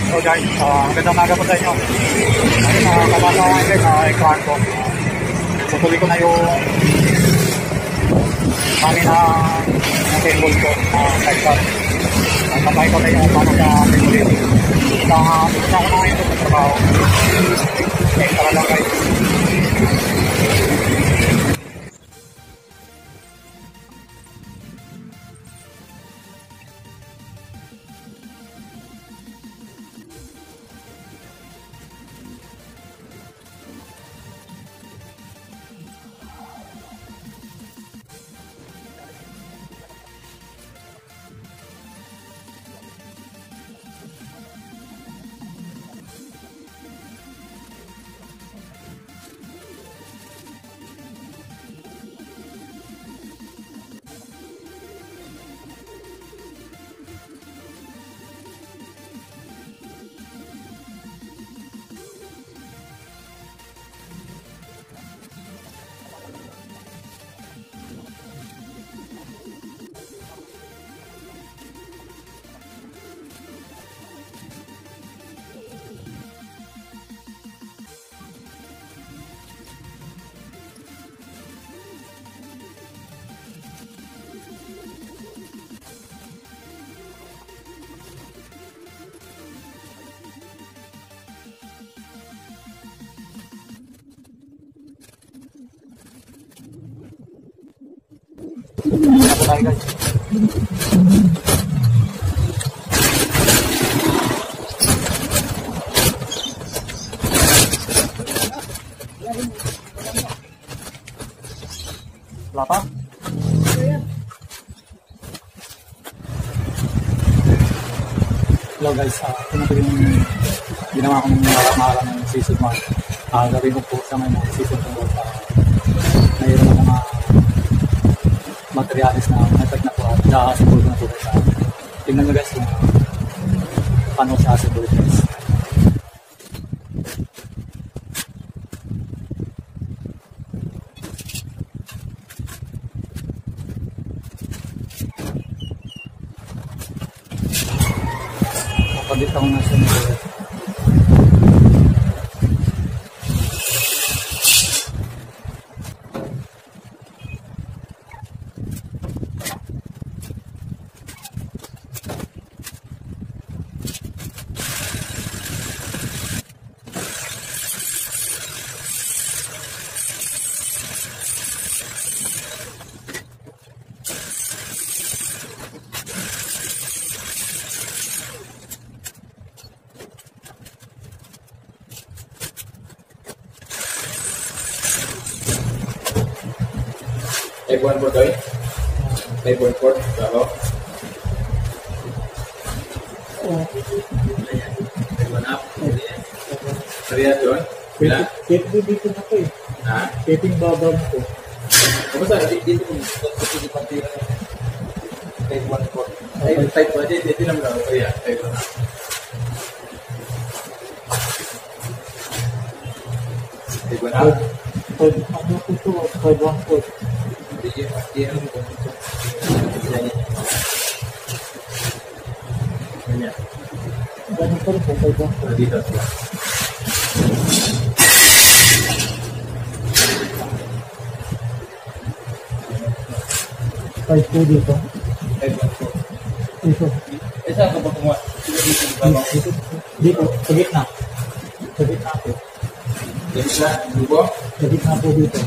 So guys, magandang maga po sa inyo. Ayun, kabasa ko ngayon guys, ikahan ko. Tutuloy ko na yung mami na table ko, sidecar. Papay ko na yung paano sa table. Isa ko na ngayon sa trabaho. Okay, tara lang guys. Apa tayo guys? Wala pa? Hello guys, ito na po yung ginawa kong mahalang ng season 1. Gawin ko po sa ngayon ng season 2. Mayroon na mga materialis na method na po at nakasibol ko na po guys. Tingnan nyo guys kung paano siya asibol guys. Kapagit ako na siya nito guys. Type 1 po tayo. Type 1 po. Bravo. Type 1 up. Kariya doon? Bila? Keeping dito na po eh. Ha? Keeping babab po. Kamusta? Dito po. Dito po. Type 1 po. Type 1. Dito lang daw. Kariya. Type 1 up. Type 1 up. Ano po ito? 5-1 po. Iya, banyak. Ganun pa rin po, 5-1 po. Dito. 5 po dito. Type 1 po. Dito. Saan ka ba kumuha? Dito, sa gitna. Sa gitna po. Dito siya? Lubo? Sa gitna po dito.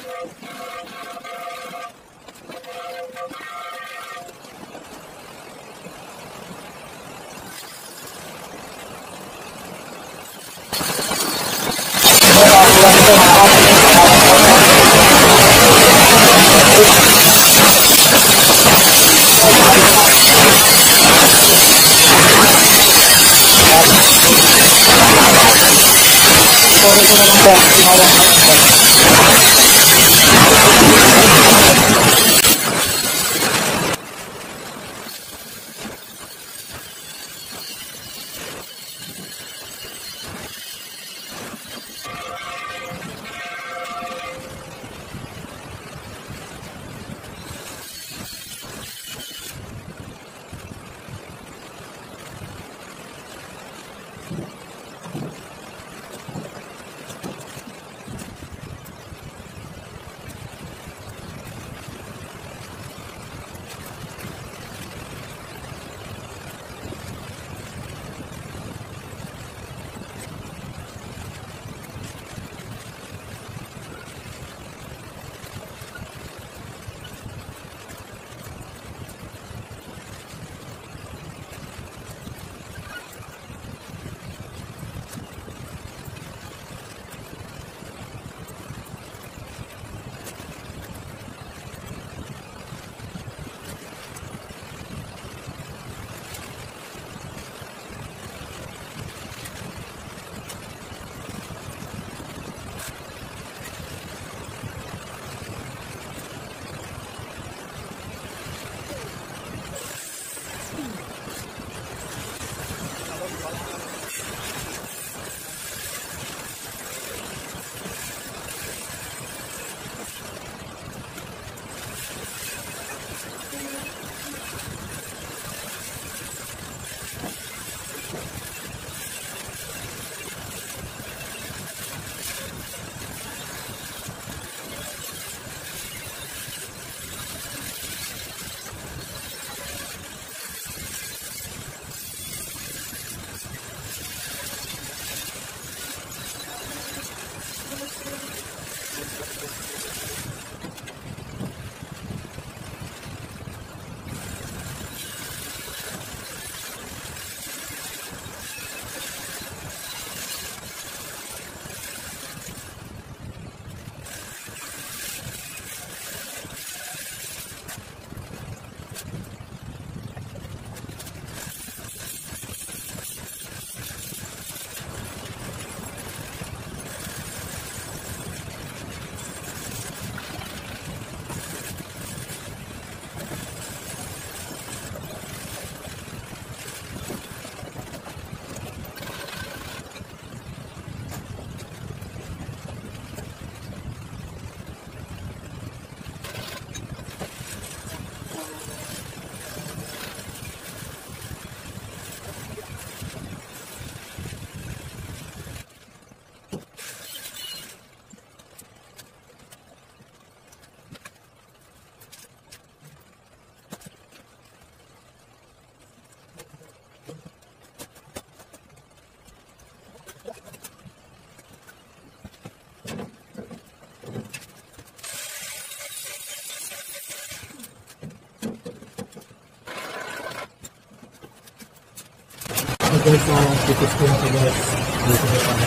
guys, tipis ko na ito guys. Dito na ito.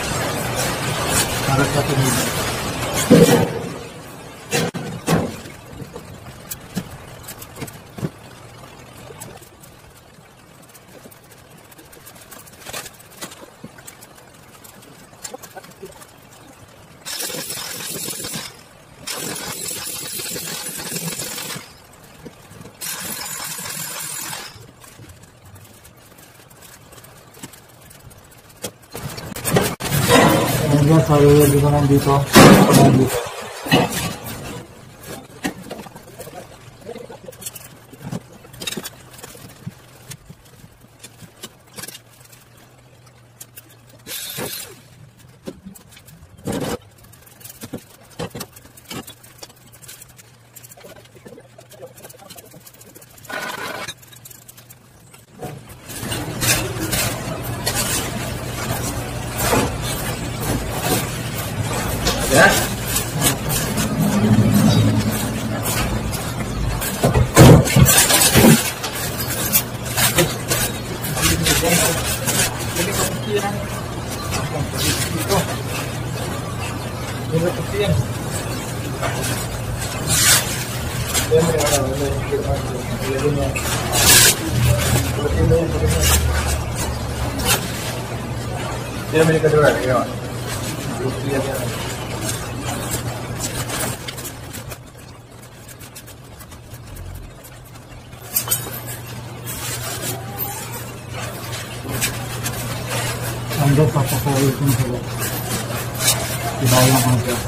Para sa tunig. Ayan, sarili ko nandito. Nandito. Ya. Dia beli kedua, ya. Hanggang papakawin ko sila. Ibawang hanggang.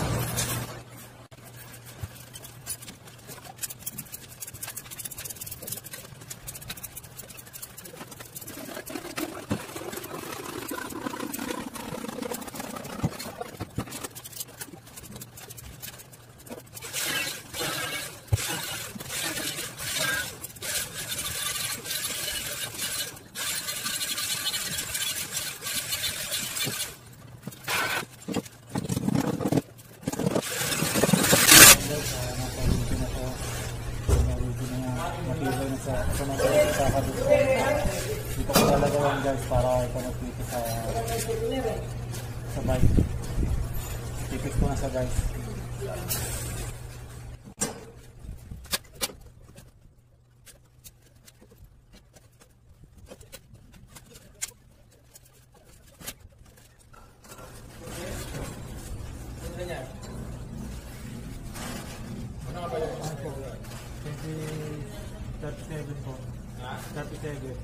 Dito ko lalagawan guys para ipanood dito sa bike. Tipis ko na sa guys. Ano nga ba yun? 37 po. 37.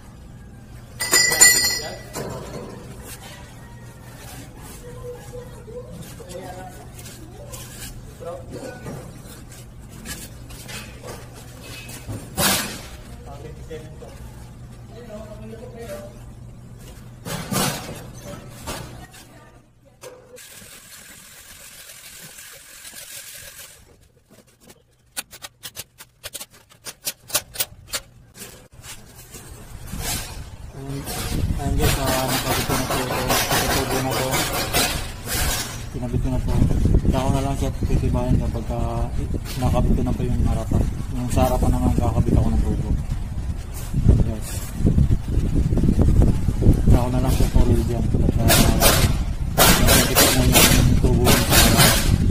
Ayun guys, nakabit ko na po ito. Nakatubo na po. Pinabit ko na po. Dako na lang siya titibayan kapag nakabit ko na po yung harapan. Yung sa harapan naman kakabit ako ng tubo. Guys. Dako na lang siya for real dyan. Nakabit ko na yung tubo sa harapan.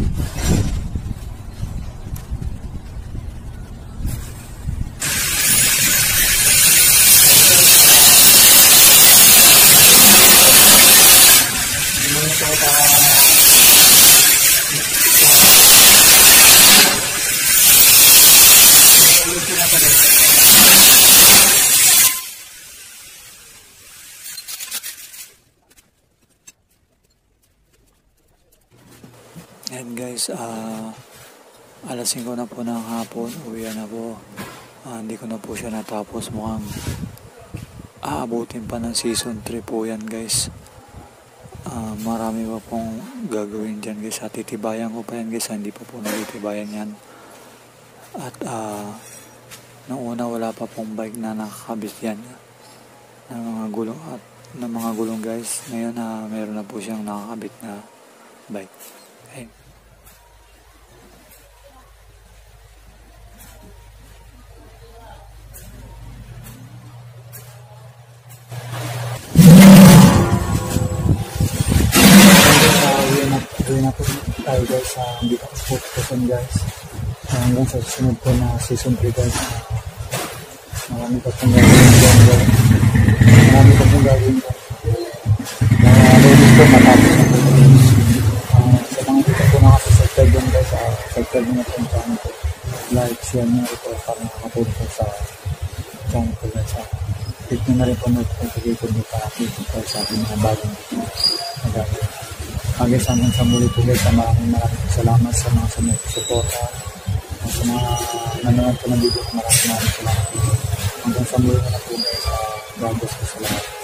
And guys, alas 5 na po ng hapon, uwi na po. Hindi ko na po siya natapos, mukhang aabutin pa ng season 3 po yan guys. Marami pa pong gagawin dyan guys. Titibayan ko pa yan guys, hindi pa po natitibayan yan. At noong una wala pa pong bike na nakakabit yan ng mga gulong at ng mga gulong guys. Ngayon meron na po siyang nakakabit na bike. Okay. Uwi na po tayo guys, hindi pa po guys. Hanggang sa susunod po na season 3 guys. Marami pa pong gagawin dyan guys. Marami pa pong gagawin dyan. Ready po matapos na po guys. Sa mga dito po nakasubscribe dyan guys, subscribe na po yung channel ko. Like, share nyo ito para makatulog po sa channel ko guys. Click nyo na rin po notification nyo para update po sa ating mga bagong nagagawin. Guys, hanggang sa muli po guys, maraming salamat sa mga sumusuporta, sa mga nanonood po ng video, maraming salamat po. Hanggang sa muli na po guys, God bless po sa lahat.